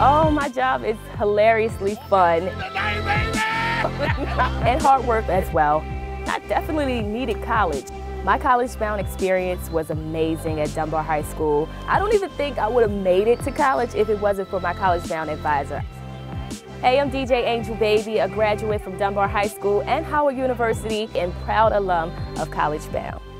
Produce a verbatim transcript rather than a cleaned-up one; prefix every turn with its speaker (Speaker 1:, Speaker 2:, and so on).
Speaker 1: Oh, my job is hilariously fun and hard work as well. I definitely needed college. My CollegeBound experience was amazing at Dunbar High School. I don't even think I would have made it to college if it wasn't for my CollegeBound advisor. Hey, I'm D J Angel Baby, a graduate from Dunbar High School and Howard University and proud alum of CollegeBound.